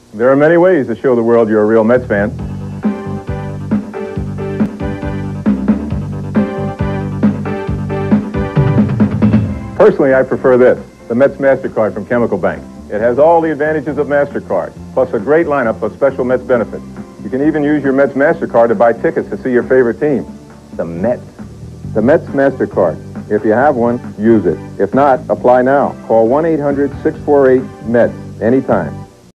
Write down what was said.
There are many ways to show the world you're a real Mets fan. Personally, I prefer this, the Mets MasterCard from Chemical Bank. It has all the advantages of MasterCard, plus a great lineup of special Mets benefits. You can even use your Mets MasterCard to buy tickets to see your favorite team, the Mets. The Mets MasterCard. If you have one, use it. If not, apply now. Call 1-800-648-METS anytime.